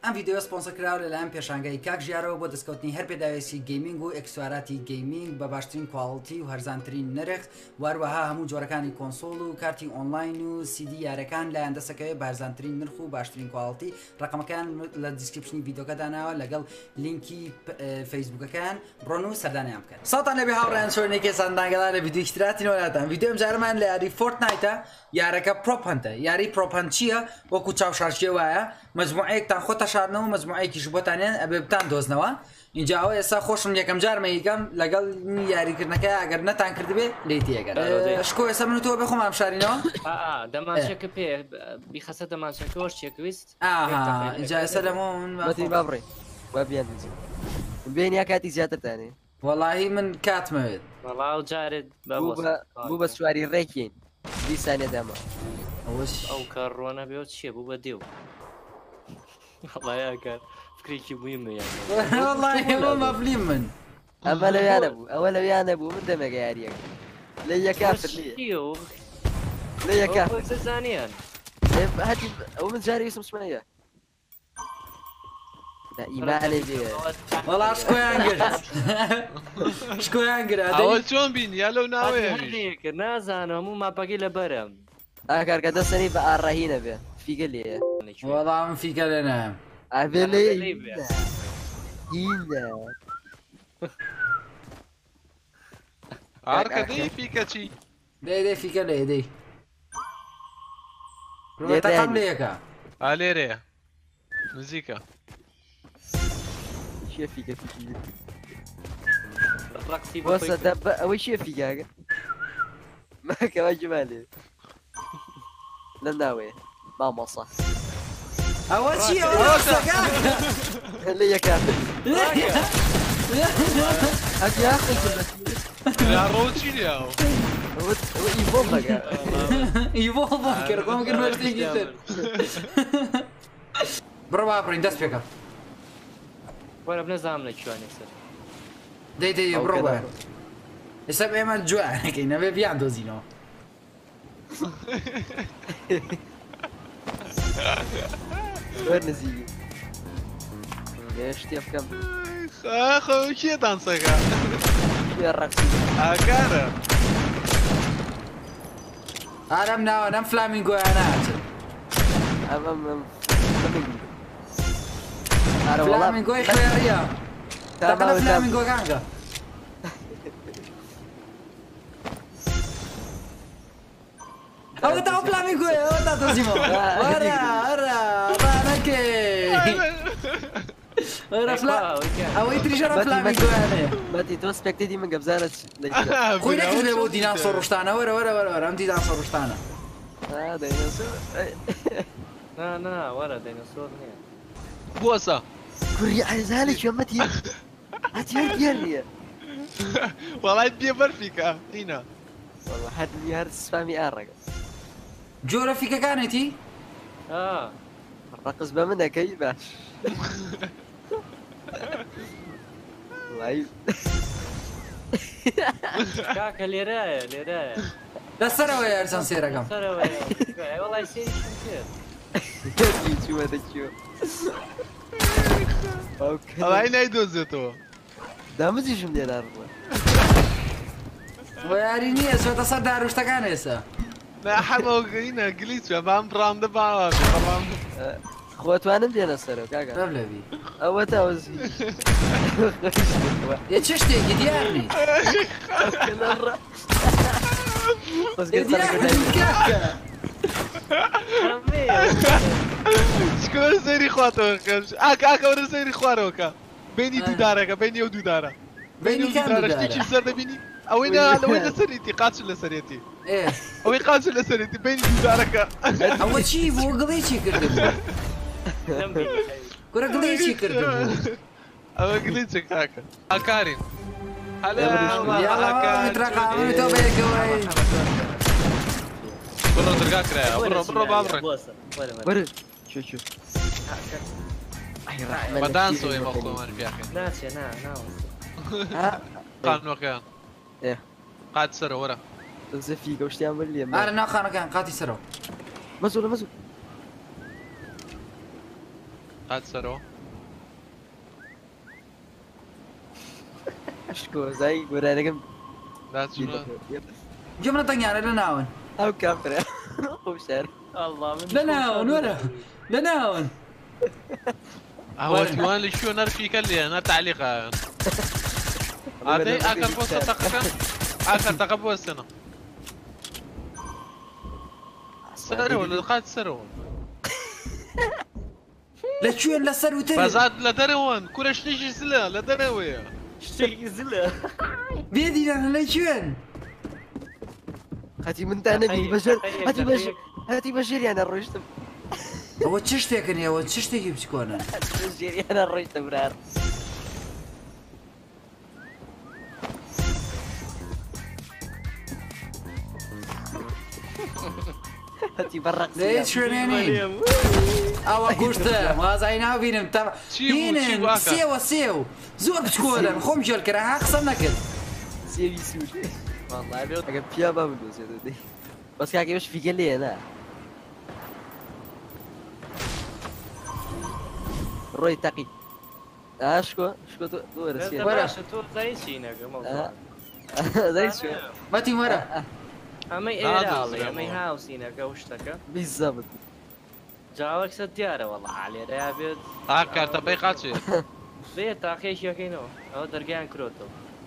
ئەم ڤیددیو سپۆنسە کراوە لەلایەن پێشانگای کاک ژیارەوە بۆ دەستکەوتنی هەر پێداوێتی گەیمینگ و ئەکسسوارەتی گەیمینگ بە باشترین کواڵتی و هەرزانترین نرخ واروەها هەموو جۆرەکانی کۆنسۆڵ و کارتی ئۆنلاین و سیدی یارەکان لایەن دەسەکەوێت بارزانترین نرخ و باشترین کواڵتی ڕقمەکان لە دیسکریپشنی ڤیددیۆکەداناوە لەگەڵ لینکی فەیسبوکەکان بڕۆن و سەردانیان بکەن. ساڵتان لەبێ هاوڕێیان سۆرنێکی سەردانگەڵا لە ڤیددیۆی تراتین وڵاتان ڤیددیۆم جارەمان لە یاری فۆرتنایتە یارەکە پرۆپەنتە یاری پرۆپەنت چییە وەکو چاوشارچێ وایە مەجموعەیەکتان خۆتە شاردنەوە مەجموعەیەکی بۆتانێن ئەبێ بتان دۆزنەوە اینجا ئەوە ئێستا خۆشم یەکەم جارمە یەکەم لەگەڵ یاریکردنەکە ئەگەر نەتان کردبێ لێتی ئەگەر شکۆ ئێستا من تۆ بخۆم ئەم شارینەوە دەمانچەکە پێ بیخەسە دەمانچەکەەوەش چێکویست اینجا ئێستا لەمەوە بابڕێ وابیان بێنیا کاتی زیاترتانێ وەڵاهی من کاتمەوێت وەڵاو جارێت بوو بە سواری ڕێکین دیسانێ دەما ئەو کار ڕۆنە بێەوە چییە بوو بە دێو وەڵایەکە فکرێکی بوویمە مەفلیم من ئەمە لەویانە بوو ئەوە لەویانە بوو من دەمەگە یاریەک لە یەکافر لە یەکزانیان هەتی ئەو من جاری ویسم سمەیە ئیمانێ بێ وەڵا شکۆیان گرت شکۆیان گرا ئەوە چۆن بین یا لەو ناوەیە کرد نازانم هەموو ماپەکەی لە بەرم ئاکارکە دەستنی بە ئاڕاهینە بێ فیگە لێە وەڵام فیکە لێ نام ئەبێ لێ هینە ئارکە دەی فیکە چی دەی فیکە لێ دەی ڕۆتەکەم لێ یەکە ئالێرەیە نزیکە چیە فیگە فیکی ڕقسی بۆسە ئەوەی چیە فیگاگە ماکەوە جمالێ لە ناوێ مامۆسا ئەوە چیە لە یەکات ڕۆچی لێەوە ئیڤۆ بەگە ئیڤۆ کرد بۆم کرد بەشتێکی تر بڕە باپڕین دەست پێکە وەرە بنەزانم لە کوێنێ سەر دەی بڕۆ بە ئێستا ئێمە جوانەکەی نەبێ بیان دۆزینەوە وەر نزیگی شتێ بکەم خەوە کێ دانسەکە ڕقسی ئاکارە ئارەم ناوە نەم فلامینگۆیان ناچن فلامینگۆی خوێڕیە تەقەنە فلامینگۆکانگە ئەوە تا فلامینگۆیە ئەوە تا دۆزیمەوە وەرە ڕانەکەی ئەوەی تریژە فلامینگۆیانێ باتی تۆ سپێکتێتی من گەبزانە خۆی نەکردێ بۆ دیناسۆر ڕشتانە وەرە ئەم دیناسۆر ڕشتانە نا وەرە دەینەسۆر نییە بۆسە کوڕی ئایزانێ کوێمەتی هەتیان گێر نییە وەڵای پێ بەرفیکە هینە هەردی هەر سفامی ئاڕەکە جۆرە فیکەکانێتی؟ ڕقس بە منەکەی باش کاکە لێرایە لێرایە لەسەرەوە یارچەند سێرەکەم وەڵای سێری چوە دەکیوە ئەوای نایدۆزێتەوە دامزیشم لێرا ڕوە بۆ یاری نییە چۆتە سەر داروشتەکان ئێستا حەمەوەگەینە گلیچە بام ڕامدە باوە خۆتوانم دێنە سەرەوە کاکە لەبی ئەوە تاوەزی یە چ شتێکی دیار نیت شکۆ سەیری خواتەوە ئاکەورە سەیری خوارەوەکە بینی دوودارەکە بینی ئەو دوودارە بینی دارەشتێکی سەر دەبینی ئەوەی نەوەی لەسەریتی قاچ لەسەرێتی ئەوەی قاچ لەسەرێتی بینی دوودارەکە ئەوە چی بۆ گڵێکی کردبوو گورە گڵێکی کردبوو ئەوە گلیچە کاکە ئاکارین بڕۆ دەرگا کرایە بڕۆ باڵڕێ بەدانسەوەی بە خۆمان پیاکەین ناچێ قانونەکەیان قات سەرە وەرە زەفی گەشتیان بەر لێ ئارە ناخانەکەیان قاتی سەرەوە مەزوو لە مەزوو قاعد سرو اشكو زي قرانكم لا شنو جملة طنجانة لناون او كافر وشار الله من لناون ورا لناون هو الديوان اللي شو نار في كلي انا تعليق هذا اكل بوسه تقفل اكل تقبل السنه سرو ولا قاعد سرو لا شو لا سر وتري فزاد لا درون كلش تيجي سلا لا دروي اشتري زله بيدي انا لا شو هاتي من تاع نبي بشر هاتي بشر هاتي بشر انا الرشتم هو تشتك يا هو تشتك بتكون بشر انا الرشتم برار هاتي برق ليش شو يعني او قلت ما زينا بينم تبع هنا سيو زور بتكون خم جل كره خصنا كده سيبي سوش والله بيو اجا بيا بابلوس يا دودي بس كاكي مش في قلي انا روي تقي اشكو دور سي ورا شتور زي شينا موضوع زي شو ما تي ورا اما ايرالي اما هاوسينا قوشتك بالضبط جاوك ستيارة والله علي رابط هاكا تبيقات شي بيت اخي شاكينو او درجان كروتو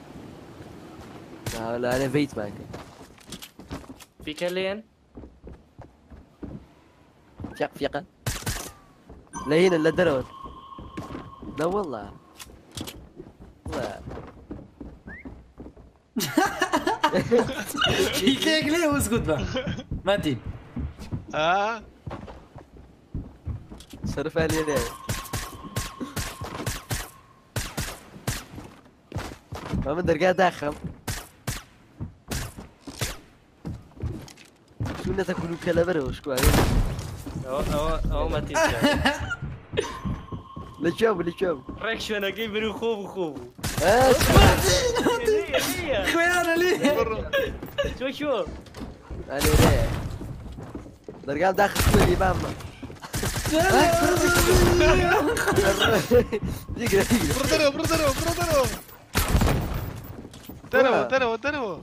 لا انا بيت معك في كلين فيقة لا هنا لا درون لا والله لا في كيك ليه واسكت بقى ما تين صرف علي ليه ما من درجة داخل شو الناس يقولوا كلام وشكو عليه او ما تيجي لشوف ريك شو انا جايب من خوف خويانا ليه شو انا ليه درجة داخل كل الامام يقرا بردرو ترو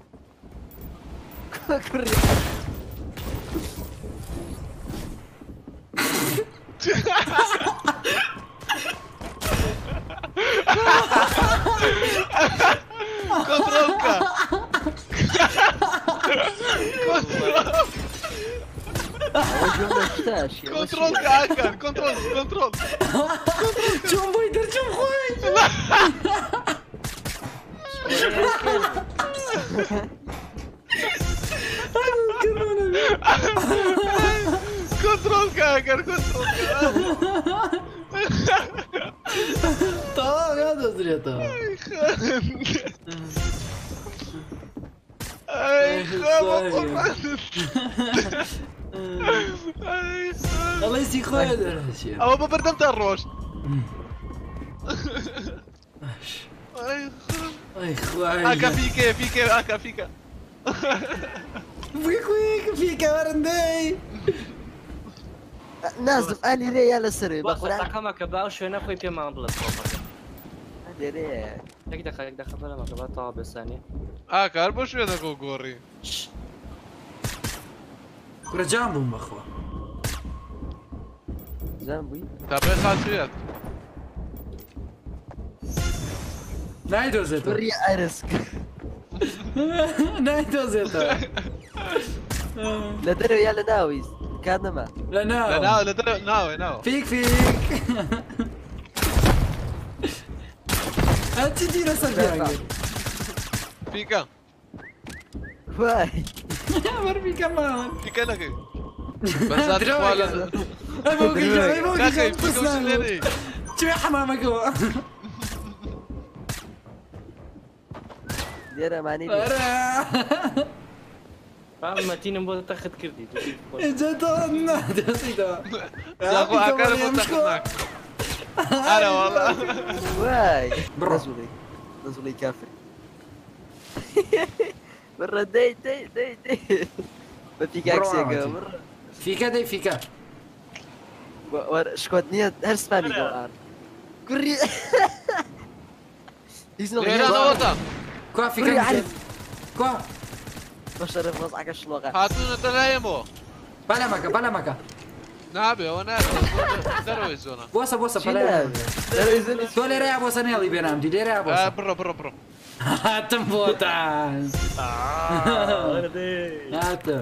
كنترولكا كنترولكا هاكر كنترول شوف بويدر شوف خوي كنترولكا هاكر كنترولكا طبعا يا دزري طبعا اي الله يسي خويا او ما بردمت الروش اي خويا هاكا فيك هاكا فيك فيك ورندي نازل علي ليه يا لسري بس بقول رقم كباو شو انا خوي بيما بلس علي ليه هيك دخل بلا ما كباو طاب ثانيه هاكا اربو شو هذا غوري كرة جامبهم اخوة جنبي تابع خاصيات نايدو زيتو وري ايرسك نايدو زيتو لا درو يا لناوي كان ما لا ناو فيك انت تدير سرجاني فيكا واي مرمي كمان فيكا لك بس هذا ولا كاكي فيكا وش اللي شو حمامك هو ديرها معني اما تينا مبغى تاخذ كردي جدنا جدنا جاكو هاكر متخناك انا والله واي برا. نزولي كافر مرة دي ما فيك عكس يا مرة فيك شكوتني هرسباني دوار كوري يزنو انا وطا كوا في كان كوا بشرف راس عكا شلوغا هاتونا تلايمو بلا مكا نابي وانا دروي زونا بوسا بلا تولي ريا بوسا نيلي بينام دي ريا بوسا برو هاتم بوتان هاتم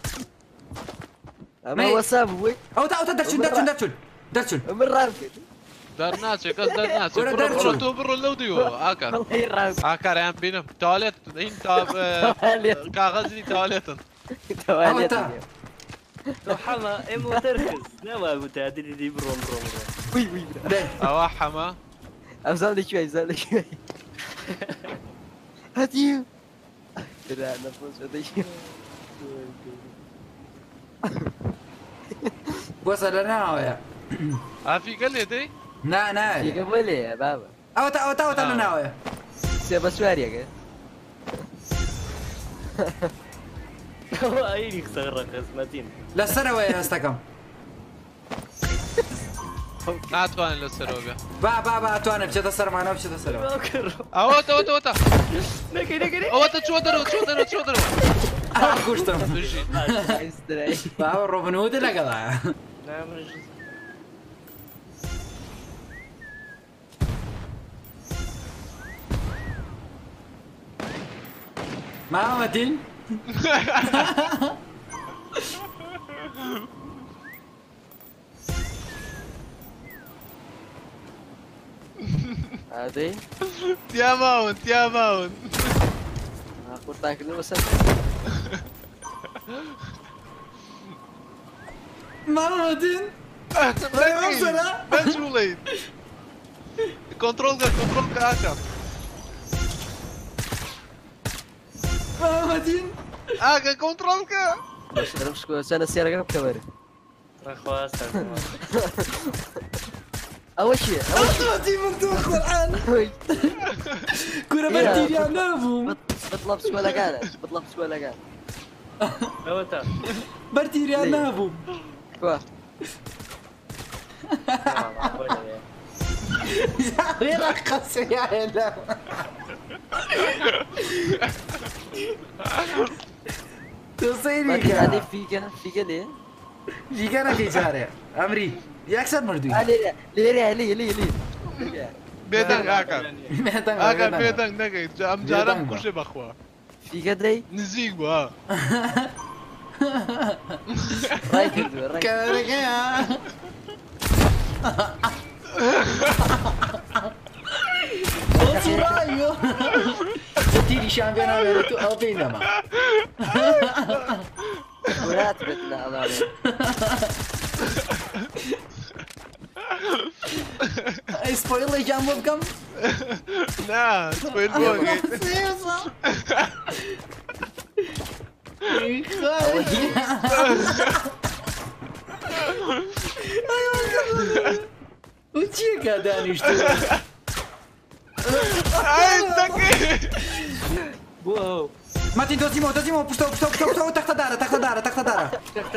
ما هو سابوي او درتشون من رابك درناتش برو لوديو اكا والله يرابك اكا ريان بينم تواليت انت كاغزي تواليت حما امو تركز لا ما بتعدي دي برو وي اوحما افزال شوي هاتيو لا نفوز هذي وصل انا ويا في قال لي دي نا في قبل يا بابا او انا ويا سيبا سواريا هو اي يخسر قسمتين لا سنة ويا استكم لا تواني للسروبيا با تواني بشتا سر معنا بشتا سر اوتا نكي اوتا شو درو كوشتم با روبن هود لا قضاء نعم ما متين هذه يا ماون اقول تاكل وسط ما متين بنشولين كنترول اكا ما متين كنترول كا مش سنة سيارة قرب كباري اخواس اول شيء متين من دون القرآن كورة بدي يا نابو بطلب سوالة كان اوتا برتي يا نابو كوا وين رقص يا نابو تصيري هذه فيك ليه؟ فيك انا في شارع امري يكسر مردوي ليه بيتن اكا بيتن نگه ام جارم كوشه بخوا فيك دري نزيق با رايك كاركيا رايو تيري شامبيون عملتو او بينما وراتبتنا امامي سبويلر جامبو بكم لا سبويل بوغي وتشيك هذا نشتغل دقي واو ما تندوزيمو بوستو تحت دارة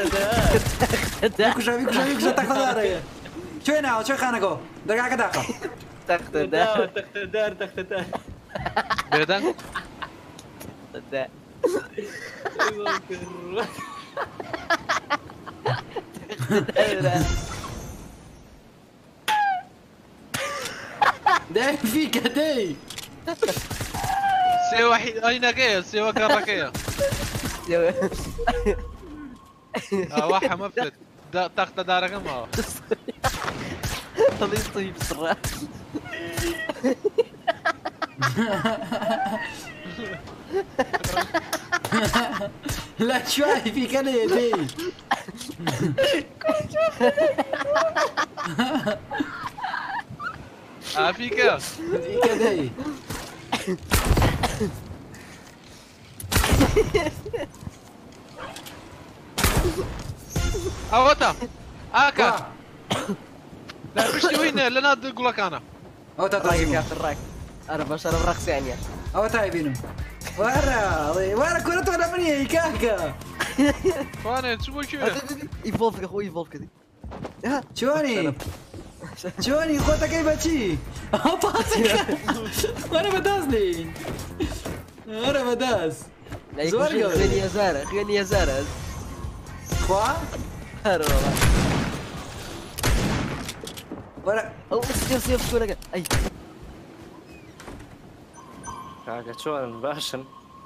يكوشا تحت دارة شوي ناو شوي خانقو دقاقة داقة تحت الدار تحت الدار بيتن ده فيك دي سوى اين كيا سوى كراكيا واحد مفلت تحت دارك ما طبيب طيب صراحة لا شوي فيك انا يا دي فيك دي اوتا اكا لا بشتي وين لنا اقول لك انا او تطيب يا الراك انا بشرب رقص يعني او تايبينو ورا كرة انا مني كاكا فانا شو شو ايفولف يا اخوي ايفولف كذي چۆنی چۆنی خۆتەکەی بەچی وەرە بەدەستین وەرە بەدەست زۆر خوێنی هەزارە خوێنی هەزارە خوا هەرەوە وەرە ئەو سێف کۆلەکە ئەی کاکە چۆن باشن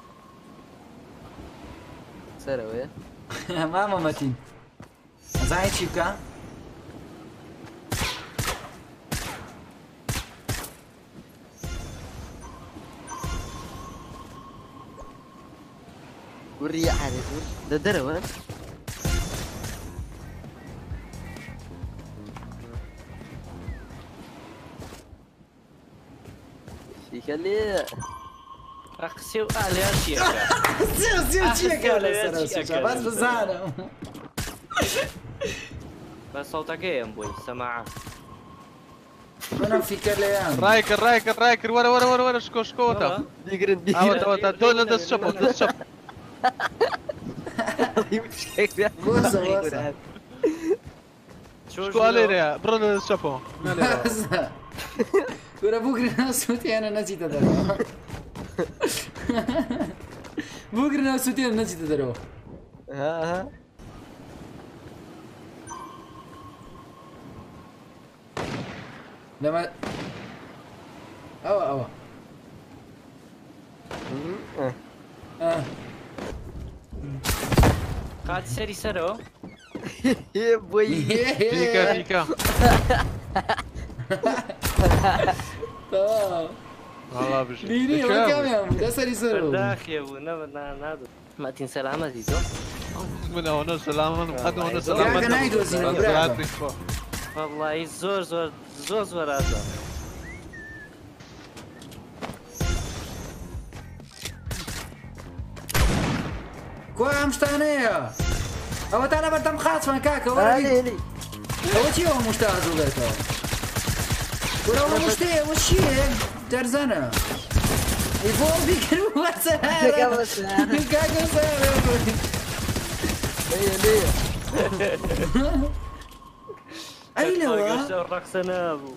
سەرەوەیە مامە مەتین زانای چی بکە وری عارف دەرەوە شیکە لێ قسێ و ئالیا چیەکە چیەکە لەسەر باس بزانم بە سەڵتەکەیەم بووی سەماعە منم فیکر لێیان ڕایکر وەرە شکۆشکۆتە دیگرن ئەوەتەوەتە تۆ لە دەست شەپ دەست شەپ شکۆ لێرەیە بڕۆ لە دەست شەپەوە وەرە بگرنە سووتیانە نەچیتە دەرەوە بگرنە سووتیانە نەچیتە دەرەوە لەمە ئەوە قاتی سەری سەرەوە بۆی پیکە بینی ئەوە کامیان بوو لەسەری سەرەوە داخێ بوو نادو مەتین سەلامەتی تۆ منەوەنە سەلامن قەدەوەنە کاکە سەلامەت نایدۆزینەوە برا وەڵڵی زۆر ئازاد کۆ ئەم شتانەیە ئەوە تا لەبەردەم خاچمان کاکە ئەوە چی ئەوە مشتە ئازوڵێتەوە وەرەوە مشتەیە ئەوە چییە دەرزەنە بۆ بیکرد کاکە ئەی لەوە ڕەقسە نابوو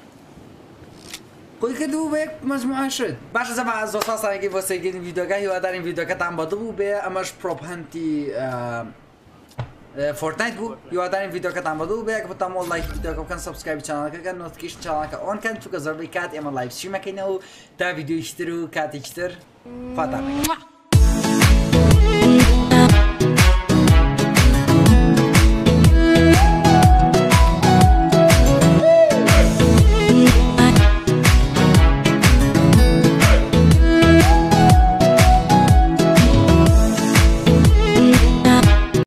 خۆی کردبوو بە یەک مەجموعەشت باشە زەما زۆر ساسانێکی بۆ سەرگیری ڤیدیۆگە هیوادارین ڤیدیۆکەتان بەدڵ بێ ئەمەش پرۆپهەنتی فۆرتنایت بوو هیوادارین ڤیدیۆکەتان بەدڵ بێ کە بتان مۆڵ لایک ڤیدیۆکە بکەن سەبسکرایب چانەکەکە نۆتیفیکیشن چانەکە ئۆن کەن چونکە زۆربەی کات ئێمە لایڤ ستریمەکەینەوە تا ڤیدیۆیشتر و کاتێکتر خواتان